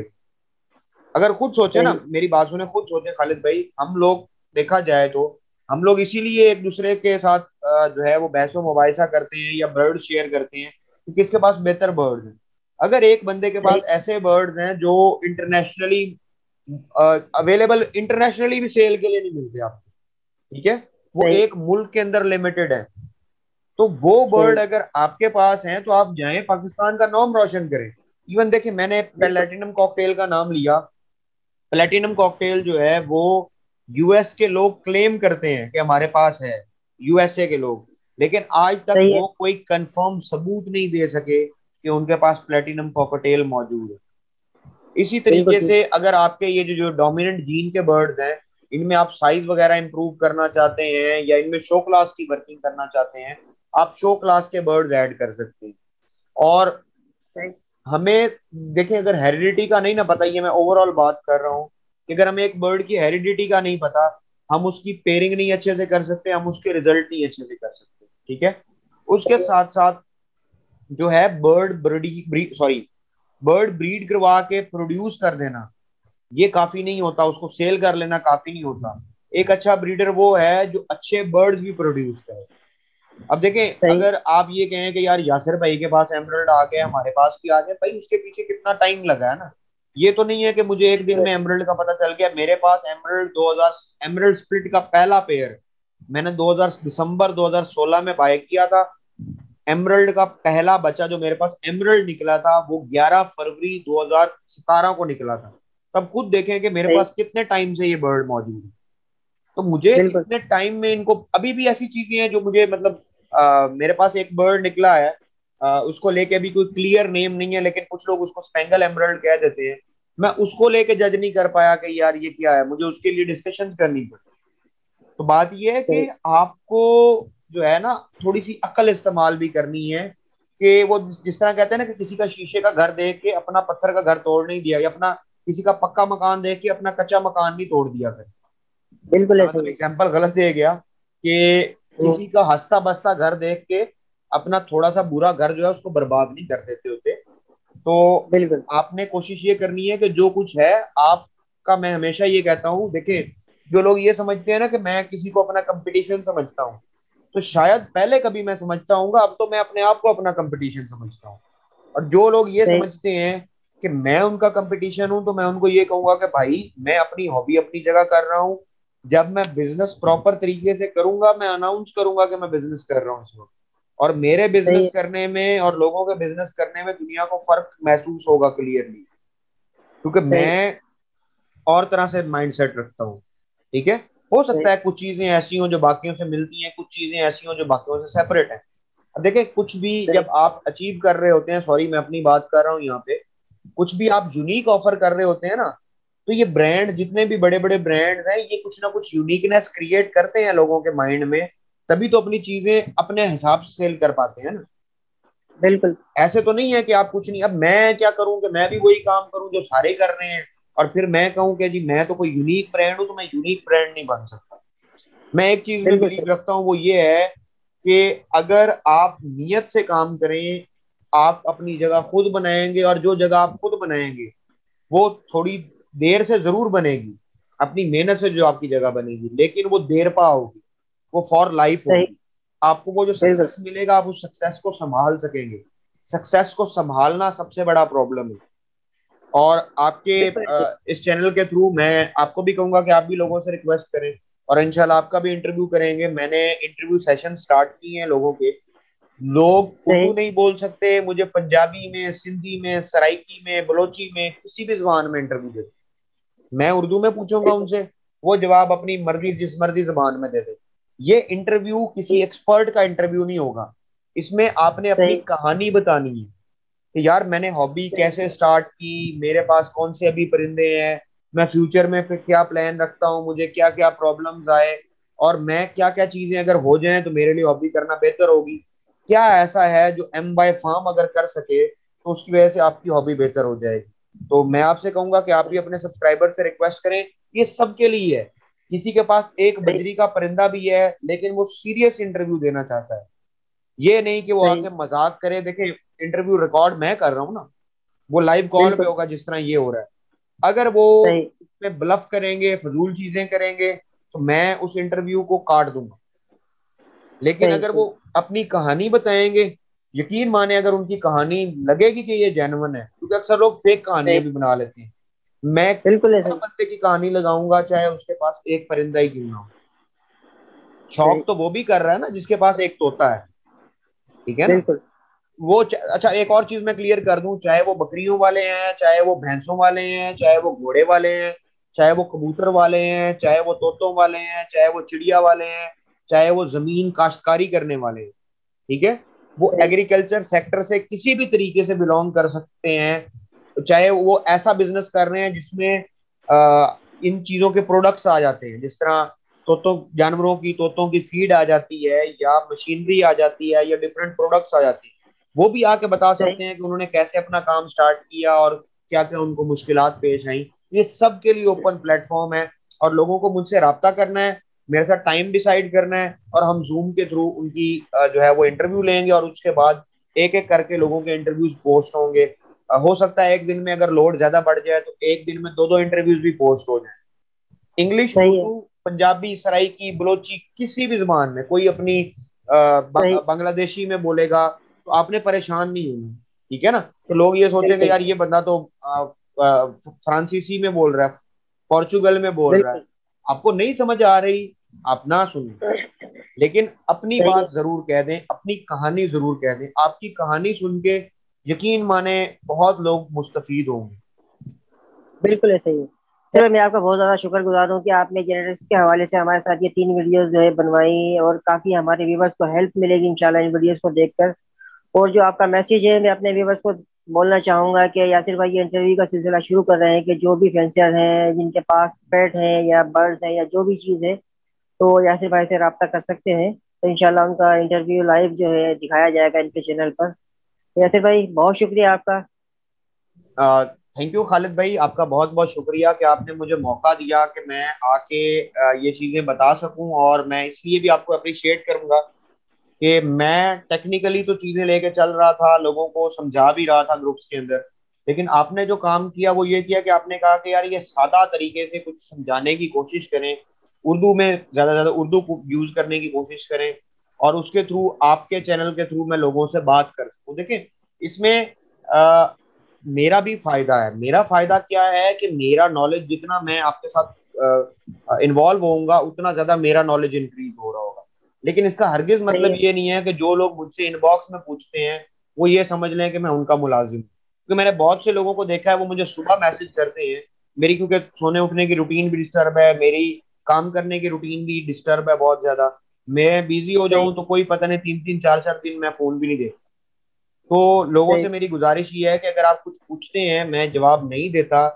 अगर खुद सोचे ना, सही। मेरी बात सुने, खुद सोचे खालिद भाई, हम लोग देखा जाए तो हम लोग इसीलिए एक दूसरे के साथ अ, जो है वो बहसो मुबाहिसा करते हैं या बर्ड शेयर करते हैं कि किसके पास बेहतर बर्ड्स हैं। अगर एक बंदे के सही। पास ऐसे बर्ड्स हैं जो इंटरनेशनली अवेलेबल, इंटरनेशनली भी सेल के लिए नहीं मिलते आपको, ठीक है, वो सही। एक मुल्क के अंदर लिमिटेड है, तो वो बर्ड सही। अगर आपके पास है तो आप जाएं पाकिस्तान का नाम रोशन करें। इवन देखिए, मैंने बिल्कुल। प्लेटिनम कॉकटेल का नाम लिया। प्लेटिनम कॉकटेल जो है वो यूएस के लोग क्लेम करते हैं कि हमारे पास है, यूएसए के लोग, लेकिन आज तक सही है। वो कोई कंफर्म सबूत नहीं दे सके कि उनके पास प्लेटिनम कॉकटेल मौजूद है। इसी बिल्कुल तरीके ठीक। से अगर आपके ये जो जो डोमिनेंट जीन के बर्ड्स हैं, इनमें आप साइज वगैरह इंप्रूव करना चाहते हैं या इनमें शो क्लास की वर्किंग करना चाहते हैं, आप शो क्लास के बर्ड्स ऐड कर सकते हैं। और सही। हमें देखें, अगर हेरिडिटी का नहीं ना पता, ये मैं ओवरऑल बात कर रहा हूँ, कि अगर हमें एक बर्ड की हेरिडिटी का नहीं पता, हम उसकी पेयरिंग नहीं अच्छे से कर सकते, हम उसके रिजल्ट नहीं अच्छे से कर सकते, ठीक है। उसके सही है। साथ साथ जो है बर्ड ब्रीडी सॉरी बर्ड ब्रीड करवा के प्रोड्यूस कर देना, ये काफी नहीं होता, उसको सेल कर लेना काफी नहीं होता। एक अच्छा ब्रीडर वो है जो अच्छे बर्ड्स भी प्रोड्यूस करे। अब देखें, सही। अगर आप ये कहें कि यार यासिर भाई के पास एमरल्ड आ गया, हमारे पास भी आ जाए, भाई उसके पीछे कितना टाइम लगा है ना। ये तो नहीं है कि मुझे एक दिन बिल्कुल। में एमरल्ड का पता चल गया। मेरे पास एमरल्ड दो हज़ार एमरल्ड स्प्लिट का पहला पेयर मैंने दो हज़ार दिसंबर दो हज़ार सोलह में बाय किया था। एमरल्ड का पहला बच्चा जो मेरे पास एमरल्ड निकला था वो ग्यारह फरवरी दो हज़ार सत्रह को निकला था। तब खुद देखें कि मेरे सही। पास कितने टाइम से ये बर्ड मौजूद है। तो मुझे बिल्कुल। इतने टाइम में इनको अभी भी ऐसी चीजें हैं जो मुझे मतलब अ, मेरे पास एक बर्ड निकला है, अ, उसको लेके अभी कोई क्लियर नेम नहीं है, लेकिन कुछ लोग उसको स्पेंगल एमरल्ड कह देते हैं। मैं उसको लेके जज नहीं कर पाया कि यार ये क्या है, मुझे उसके लिए डिस्कशन करनी पड़ी। तो बात ये है कि सही। आपको जो है ना थोड़ी सी अकल इस्तेमाल भी करनी है, कि वो जिस जिस तरह कहते हैं ना कि किसी का शीशे का घर देख के अपना पत्थर का घर तोड़ नहीं दिया, या अपना किसी का पक्का मकान देख के अपना कच्चा मकान नहीं तोड़ दिया कर। बिल्कुल मैं ऐसा मतलब ही है। एग्जाम्पल गलत दे गया कि हम्म। किसी का हंसता बसता घर देख के अपना थोड़ा सा बुरा घर जो है उसको बर्बाद नहीं कर देते होते। तो बिल्कुल। आपने कोशिश ये करनी है कि जो कुछ है आपका, मैं हमेशा ये कहता हूँ, देखिए, जो लोग ये समझते हैं ना कि मैं किसी को अपना कंपटीशन समझता हूँ, तो शायद पहले कभी मैं समझता हूँ, अब तो मैं अपने आप को अपना कंपटीशन समझता हूँ। और जो लोग ये सही। समझते हैं कि मैं उनका कंपटीशन हूं, तो मैं उनको ये कहूंगा कि भाई मैं अपनी हॉबी अपनी जगह कर रहा हूँ। जब मैं बिजनेस प्रॉपर तरीके से करूंगा, मैं अनाउंस करूंगा कि मैं बिजनेस कर रहा हूँ इस वक्त। और मेरे सही बिजनेस है। करने में और लोगों के बिजनेस करने में दुनिया को फर्क महसूस होगा क्लियरली, क्योंकि सही। मैं और तरह से माइंडसेट रखता हूँ, ठीक है। हो सही। सकता है कुछ चीजें ऐसी हों जो बाकियों से मिलती हैं, कुछ चीजें ऐसी हों जो बाकियों से सेपरेट हैं। अब देखिए, कुछ भी सही। जब आप अचीव कर रहे होते हैं, सॉरी मैं अपनी बात कर रहा हूँ यहाँ पे, कुछ भी आप यूनिक ऑफर कर रहे होते हैं ना, तो ये ब्रांड, जितने भी बड़े बड़े ब्रांड हैं, ये कुछ ना कुछ यूनिकनेस क्रिएट करते हैं लोगों के माइंड में, तभी तो अपनी चीजें अपने हिसाब से सेल कर पाते हैं ना। बिल्कुल ऐसे तो नहीं है कि आप कुछ नहीं, अब मैं क्या करूं कि मैं भी वही काम करूं जो सारे कर रहे हैं, और फिर मैं कहूं कि जी मैं तो कोई यूनिक ब्रांड हूं, तो मैं यूनिक ब्रांड नहीं बन सकता। मैं एक चीज में बिल्कुल बिलीव सही। रखता हूँ, वो ये है कि अगर आप नियत से काम करें, आप अपनी जगह खुद बनाएंगे, और जो जगह आप खुद बनाएंगे वो थोड़ी देर से जरूर बनेगी, अपनी मेहनत से जो आपकी जगह बनेगी, लेकिन वो देर पा होगी, वो फॉर लाइफ सही। होगी। आपको वो जो बिल्कुल सक्सेस मिलेगा, आप उस सक्सेस को संभाल सकेंगे। सक्सेस को संभालना सबसे बड़ा प्रॉब्लम है। और आपके बिल्कुल सही। अ, इस चैनल के थ्रू मैं आपको भी कहूंगा कि आप भी लोगों से रिक्वेस्ट करें, और इंशाल्लाह आपका भी इंटरव्यू करेंगे। मैंने इंटरव्यू सेशन स्टार्ट किए हैं लोगों के। लोग सही। उर्दू नहीं बोल सकते, मुझे पंजाबी में, सिंधी में, सराइकी में, बलोची में, किसी भी जबान में इंटरव्यू दे, मैं उर्दू में पूछूंगा बिल्कुल उनसे, वो जवाब अपनी मर्जी जिस मर्जी जबान में दे दे। ये इंटरव्यू किसी ठीक। एक्सपर्ट का इंटरव्यू नहीं होगा। इसमें आपने अपनी सही। कहानी बतानी है कि यार मैंने हॉबी सही। कैसे स्टार्ट की, मेरे पास कौन से अभी परिंदे हैं, मैं फ्यूचर में फिर क्या प्लान रखता हूँ, मुझे क्या क्या प्रॉब्लम्स आए, और मैं क्या क्या चीजें अगर हो जाएं तो मेरे लिए हॉबी करना बेहतर होगी। क्या ऐसा है जो एम बाय फार्म अगर कर सके तो उसकी वजह से आपकी हॉबी बेहतर हो जाएगी। तो मैं आपसे कहूंगा कि आप भी अपने सब्सक्राइबर से रिक्वेस्ट करें, ये सबके लिए है। किसी के पास एक सही। बजरी का परिंदा भी है लेकिन वो सीरियस इंटरव्यू देना चाहता है, ये नहीं कि वो सही। आके मजाक करे। देखे, इंटरव्यू रिकॉर्ड मैं कर रहा हूँ ना, वो लाइव कॉल पे बिल्कुल होगा जिस तरह ये हो रहा है। अगर वो सही। उसमें ब्लफ करेंगे, फजूल चीजें करेंगे, तो मैं उस इंटरव्यू को काट दूंगा। लेकिन सही। अगर वो सही। अपनी कहानी बताएंगे, यकीन माने अगर उनकी कहानी लगेगी कि ये जेन्युइन है, क्योंकि अक्सर लोग फेक सही। कहानियां भी बना लेते हैं। मैं बिल्कुल है। हर सही। बंदे की कहानी लगाऊंगा, चाहे उसके पास एक परिंदा ही क्यों ना हो। सही। शौक तो वो भी कर रहा है ना जिसके पास एक तोता है, ठीक है ना। बिल्कुल वो च- अच्छा, एक और चीज मैं क्लियर कर दूं, चाहे वो बकरियों वाले हैं, चाहे वो भैंसों वाले हैं, चाहे वो घोड़े वाले हैं, चाहे वो कबूतर वाले हैं, चाहे वो तोतों वाले हैं, चाहे वो चिड़िया वाले हैं, चाहे वो जमीन काश्तकारी करने वाले हैं, ठीक है, वो सही। एग्रीकल्चर सेक्टर से किसी भी तरीके से बिलोंग कर सकते हैं। चाहे वो ऐसा बिजनेस कर रहे हैं जिसमें आ, इन चीजों के प्रोडक्ट्स आ जाते हैं, जिस तरह तोतों जानवरों की तोतों की फीड आ जाती है, या मशीनरी आ जाती है, या डिफरेंट प्रोडक्ट्स आ जाती है, वो भी आके बता सही। सकते हैं कि उन्होंने कैसे अपना काम स्टार्ट किया और क्या क्या उनको मुश्किलात पेश आई। ये सब के लिए ओपन प्लेटफॉर्म है, और लोगों को मुझसे रब्ता करना है, मेरे साथ टाइम डिसाइड करना है, और हम जूम के थ्रू उनकी अ, जो है वो इंटरव्यू लेंगे, और उसके बाद एक एक करके लोगों के इंटरव्यूज पोस्ट होंगे। अ, हो सकता है एक दिन में अगर लोड ज्यादा बढ़ जाए तो एक दिन में दो दो इंटरव्यूज भी पोस्ट हो जाए। इंग्लिश, सही है। उर्दू, पंजाबी, सराइकी, बलोची, किसी भी जुबान में कोई अपनी अ, सही। ब- बांग्लादेशी में बोलेगा, तो आपने परेशान नहीं होना, ठीक है ना। तो लोग ये सोचेंगे बिल्कुल यार ये बंदा तो अ, अ, फ्रांसीसी में बोल रहा है, पोर्चुगल में बोल रहा है, बिल्कुल। आपको नहीं समझ आ रही, आप ना सुने, लेकिन अपनी सही है। बात जरूर कह दें, अपनी कहानी जरूर कह दें। आपकी कहानी सुन के यकीन माने बहुत लोग मुस्तफीद होंगे। बिल्कुल है। सही है। चलो, मैं आपका बहुत ज़्यादा शुक्रगुजार हूँ कि आपने जेनेटिक्स के हवाले से हमारे साथ ये तीन वीडियोस जो है बनवाई, और काफ़ी हमारे व्यूवर्स को हेल्प मिलेगी इंशाल्लाह इन वीडियोस को देखकर। और जो आपका मैसेज है, मैं अपने व्यूवर्स को बोलना चाहूँगा कि यासिर भाई ये इंटरव्यू का सिलसिला शुरू कर रहे हैं कि जो भी फैंसियर हैं जिनके पास पेट है या बर्ड्स हैं या जो भी चीज़ है, तो यासिर भाई से रब्ता कर सकते हैं। तो इंशाल्लाह उनका इंटरव्यू लाइव जो है दिखाया जाएगा इनके चैनल पर। तो यासिर भाई, बहुत शुक्रिया आपका। थैंक यू खालिद भाई, आपका बहुत बहुत शुक्रिया कि आपने मुझे मौका दिया कि मैं आके अ, ये चीजें बता सकूं। और मैं इसलिए भी आपको अप्रिशिएट करूंगा कि मैं टेक्निकली तो चीजें लेके चल रहा था, लोगों को समझा भी रहा था ग्रुप्स के अंदर, लेकिन आपने जो काम किया वो ये किया कि आपने कहा कि यार ये सादा तरीके से कुछ समझाने की कोशिश करें, उर्दू में ज्यादा से ज्यादा उर्दू को यूज करने की कोशिश करें, और उसके थ्रू, आपके चैनल के थ्रू मैं लोगों से बात कर सकूं। देखिए, इसमें अ, मेरा भी फायदा है। मेरा फायदा क्या है कि मेरा नॉलेज, जितना मैं आपके साथ इन्वॉल्व होऊंगा उतना ज्यादा मेरा नॉलेज इंक्रीज हो रहा होगा। लेकिन इसका हरगिज सही मतलब है। ये नहीं है कि जो लोग मुझसे इनबॉक्स में पूछते हैं वो ये समझ लें कि मैं उनका मुलाजिम हूं। क्योंकि मैंने बहुत से लोगों को देखा है, वो मुझे सुबह मैसेज करते हैं, मेरी क्योंकि सोने उठने की रूटीन भी डिस्टर्ब है, मेरी काम करने की रूटीन भी डिस्टर्ब है बहुत ज्यादा, मैं बिजी हो सही। जाऊं तो कोई पता नहीं तीन तीन चार चार दिन मैं फोन भी नहीं देखता। तो लोगों से सही। मेरी गुजारिश ये है कि अगर आप कुछ पूछते हैं मैं जवाब नहीं देता,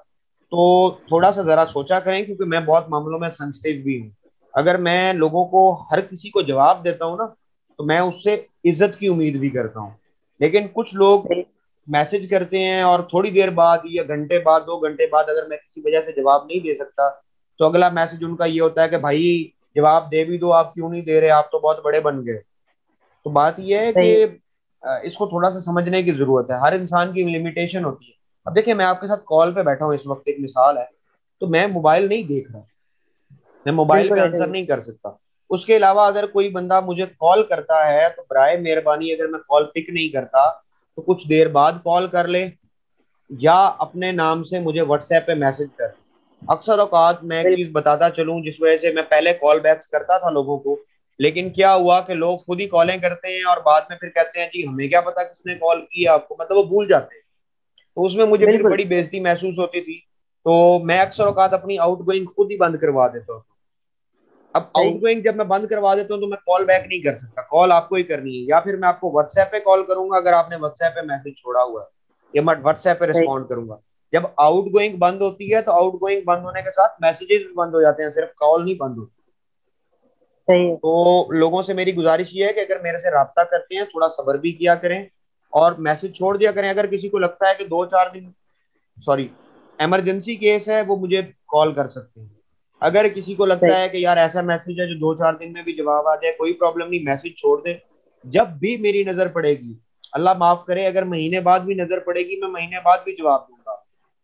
तो थोड़ा सा जरा सोचा करें, क्योंकि मैं बहुत मामलों में सेंसिटिव भी हूँ। अगर मैं लोगों को, हर किसी को जवाब देता हूँ ना, तो मैं उससे इज्जत की उम्मीद भी करता हूँ। लेकिन कुछ लोग सही। मैसेज करते हैं और थोड़ी देर बाद या घंटे बाद, दो घंटे बाद, अगर मैं किसी वजह से जवाब नहीं दे सकता, तो अगला मैसेज उनका ये होता है कि भाई जवाब दे भी दो, आप क्यों नहीं दे रहे, आप तो बहुत बड़े बन गए। तो बात यह है कि सही। अ, इसको थोड़ा सा समझने की जरूरत है। हर इंसान की लिमिटेशन होती है। अब देखिए, मैं आपके साथ कॉल पे बैठा हूँ इस वक्त, एक मिसाल है, तो मैं मोबाइल नहीं देख रहा, मैं मोबाइल पे बिल्कुल ऐसा आंसर ही। नहीं कर सकता। उसके अलावा अगर कोई बंदा मुझे कॉल करता है, तो बराए मेहरबानी अगर मैं कॉल पिक नहीं करता, तो कुछ देर बाद कॉल कर ले, या अपने नाम से मुझे व्हाट्सएप पे मैसेज कर। अक्सर औकात मैं एक बिल्कुल चीज बताता चलूं, जिस वजह से मैं पहले कॉल बैक्स करता था लोगों को, लेकिन क्या हुआ कि लोग खुद ही कॉलें करते हैं और बाद में फिर कहते हैं जी हमें क्या पता किसने कॉल की है आपको, मतलब वो भूल जाते हैं। तो उसमें मुझे फिर बिल्कुल। बड़ी बेइज्जती महसूस होती थी। तो मैं अक्सर औकात अपनी आउटगोइंग खुद ही बंद करवा देता हूँ। अब सही। आउटगोइंग जब मैं बंद करवा देता हूँ, तो मैं कॉल बैक नहीं कर सकता, कॉल आपको ही करनी है, या फिर मैं आपको व्हाट्सएप पे कॉल करूंगा अगर आपने व्हाट्सएप पे मैसेज छोड़ा हुआ है, या मैं व्हाट्सएप पे सही। रिस्पॉन्ड करूंगा। जब आउटगोइंग बंद होती है, तो आउटगोइंग बंद होने के साथ मैसेजेस भी बंद हो जाते हैं, सिर्फ कॉल नहीं बंद होती। सही है। तो लोगों से मेरी गुजारिश ये है कि अगर मेरे से राब्ता करते हैं, थोड़ा सब्र भी किया करें और मैसेज छोड़ दिया करें। अगर किसी को लगता है कि दो चार दिन, सॉरी, इमरजेंसी केस है, वो मुझे कॉल कर सकते हैं। अगर किसी को लगता सही। है कि यार ऐसा मैसेज है जो दो चार दिन में भी जवाब आ जाए, कोई प्रॉब्लम नहीं, मैसेज छोड़ दे। जब भी मेरी नजर पड़ेगी, अल्लाह माफ करे, अगर महीने बाद भी नजर पड़ेगी, मैं महीने बाद भी जवाब दूंगा।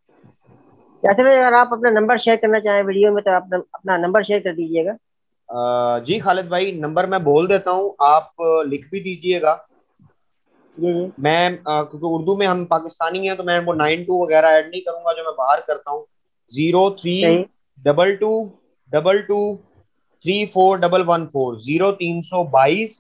ऐसे में अगर आप अपना नंबर शेयर करना चाहें वीडियो में, तो आप न- अपना नंबर शेयर कर दीजिएगा। अ, जी खालिद भाई, नंबर मैं बोल देता हूँ, आप अ, लिख भी दीजिएगा। जी जी। मैं अ, क्योंकि उर्दू में हम पाकिस्तानी हैं, तो मैं वो नाइन टू वगैरह ऐड नहीं करूंगा जो मैं बाहर करता हूँ। जीरो थ्री सही। Double two double two three four double one four, zero तीन सौ बाईस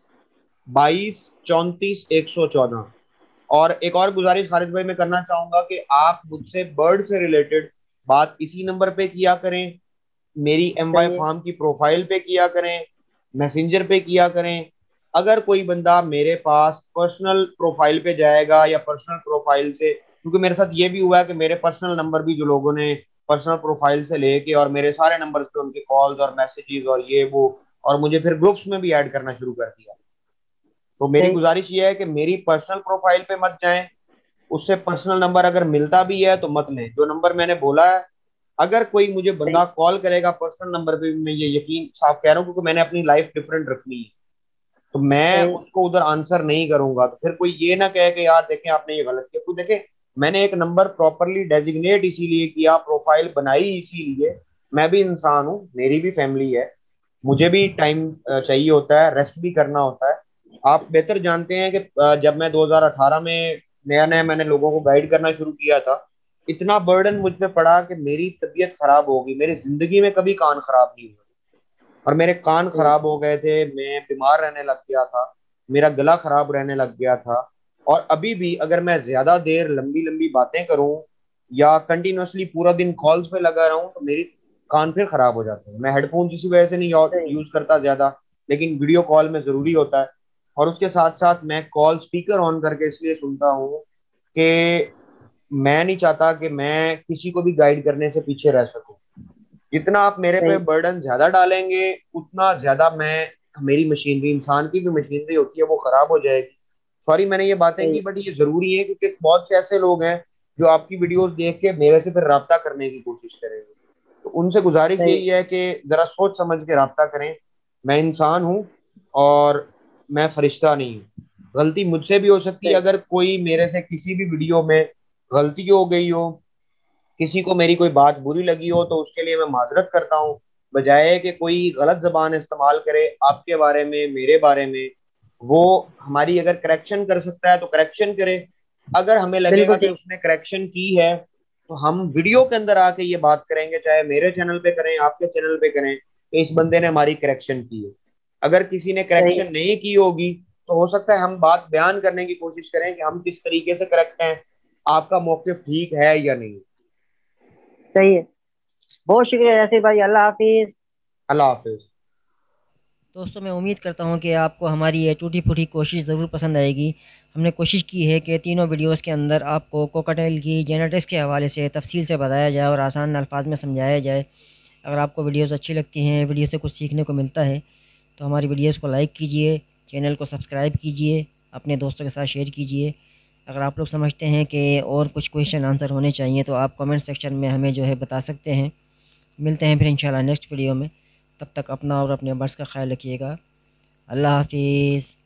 बाईस चौंतीस एक सौ चौदह। और एक और गुजारिश खालिद भाई मैं करना चाहूंगा कि आप मुझसे बर्ड से रिलेटेड बात इसी नंबर पे किया करें, मेरी एम वाई सही है। फार्म की प्रोफाइल पे किया करें, मैसेंजर पे किया करें। अगर कोई बंदा मेरे पास पर्सनल प्रोफाइल पे जाएगा, या पर्सनल प्रोफाइल से, क्योंकि मेरे साथ ये भी हुआ है कि मेरे पर्सनल नंबर भी जो लोगों ने पर्सनल प्रोफाइल से लेके और मेरे सारे नंबर्स पे उनके कॉल्स और मैसेजेस और ये वो, और मुझे फिर ग्रुप्स में भी ऐड करना शुरू कर दिया। तो मेरी सही। गुजारिश ये है कि मेरी पर्सनल प्रोफाइल पे मत जाएं। उससे पर्सनल नंबर अगर मिलता भी है तो मत लें, जो नंबर मैंने बोला है। अगर कोई मुझे सही। बंदा कॉल करेगा पर्सनल नंबर पे, मैं ये यकीन साफ कह रहा हूँ, क्योंकि मैंने अपनी लाइफ डिफरेंट रखनी है, तो मैं सही। उसको उधर आंसर नहीं करूंगा। तो फिर कोई ये ना कहे कि यार देखें आपने ये गलत किया, तो देखें, मैंने एक नंबर प्रॉपरली डेजिग्नेट इसीलिए किया, प्रोफाइल बनाई इसीलिए। मैं भी इंसान हूँ, मेरी भी फैमिली है, मुझे भी टाइम चाहिए होता है, रेस्ट भी करना होता है। आप बेहतर जानते हैं कि अ, जब मैं दो हज़ार अठारह में नया नया मैंने लोगों को गाइड करना शुरू किया था, इतना बर्डन मुझ पे पड़ा कि मेरी तबीयत खराब हो गई। मेरी जिंदगी में कभी कान खराब नहीं हुआ, और मेरे कान सही। खराब हो गए थे, मैं बीमार रहने लग गया था, मेरा गला खराब रहने लग गया था। और अभी भी अगर मैं ज्यादा देर लंबी लंबी बातें करूं, या कंटिन्यूअसली पूरा दिन कॉल्स पे लगा रहूं, तो मेरी कान फिर खराब हो जाते हैं। मैं हेडफोन इसी वजह से नहीं सही। यूज करता ज्यादा, लेकिन वीडियो कॉल में जरूरी होता है। और उसके साथ साथ मैं कॉल स्पीकर ऑन करके इसलिए सुनता हूँ कि मैं नहीं चाहता कि मैं किसी को भी गाइड करने से पीछे रह सकूं। जितना आप मेरे पे सही। बर्डन ज्यादा डालेंगे, उतना ज्यादा मैं, मेरी मशीनरी, इंसान की भी मशीनरी होती है, वो खराब हो जाएगी। सॉरी मैंने ये बातें सही। की, बट ये जरूरी है, क्योंकि बहुत से ऐसे लोग हैं जो आपकी वीडियोस देख के मेरे से फिर राब्ता करने की कोशिश करेंगे। तो उनसे गुजारिश सही। यही है कि जरा सोच समझ के राब्ता करें। मैं इंसान हूँ, और मैं फरिश्ता नहीं हूँ। गलती मुझसे भी हो सकती है, सही। अगर कोई मेरे से किसी भी वीडियो में गलती हो गई हो, किसी को मेरी कोई बात बुरी लगी हो, तो उसके लिए मैं माजरत करता हूँ। बजाय कि कोई गलत जबान इस्तेमाल करे आपके बारे में, मेरे बारे में, वो हमारी अगर करेक्शन कर सकता है तो करेक्शन करे। अगर हमें लगेगा बिल्कुल कि ठीक। उसने करेक्शन की है, तो हम वीडियो के अंदर आके ये बात करेंगे, चाहे मेरे चैनल पे करें, आपके चैनल पे करें, कि इस बंदे ने हमारी करेक्शन की है। अगर किसी ने सही है। करेक्शन नहीं की होगी, तो हो सकता है हम बात बयान करने की कोशिश करें कि हम किस तरीके से करेक्ट हैं, आपका मौकिफ ठीक है या नहीं। सही है। बहुत शुक्रिया यासिर भाई। अल्लाह हाफिज। अल्लाह हाफिज। दोस्तों मैं उम्मीद करता हूँ कि आपको हमारी ये टूटी फूटी कोशिश ज़रूर पसंद आएगी। हमने कोशिश की है कि तीनों वीडियोस के अंदर आपको कोकाटेल की जेनेटिक्स के हवाले से तफसील से बताया जाए और आसान अल्फाज में समझाया जाए। अगर आपको वीडियोस अच्छी लगती हैं, वीडियो से कुछ सीखने को मिलता है, तो हमारी वीडियोस को लाइक कीजिए, चैनल को सब्सक्राइब कीजिए, अपने दोस्तों के साथ शेयर कीजिए। अगर आप लोग समझते हैं कि और कुछ क्वेश्चन आंसर होने चाहिए तो आप कमेंट सेक्शन में हमें जो है बता सकते हैं। मिलते हैं फिर इंशाल्लाह नेक्स्ट वीडियो में। तब तक अपना और अपने बर्ड्स का ख्याल रखिएगा। अल्लाह हाफिज़।